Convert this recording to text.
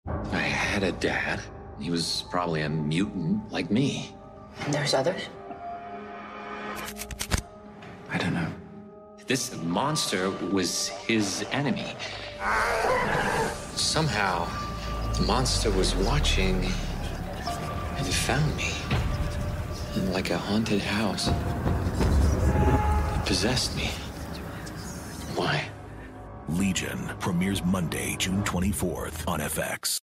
I had a dad. He was probably a mutant like me. And there's others? I don't know. This monster was his enemy. Somehow, the monster was watching and found me. In like a haunted house. It possessed me. Why? Legion premieres Monday, June 24th on FX.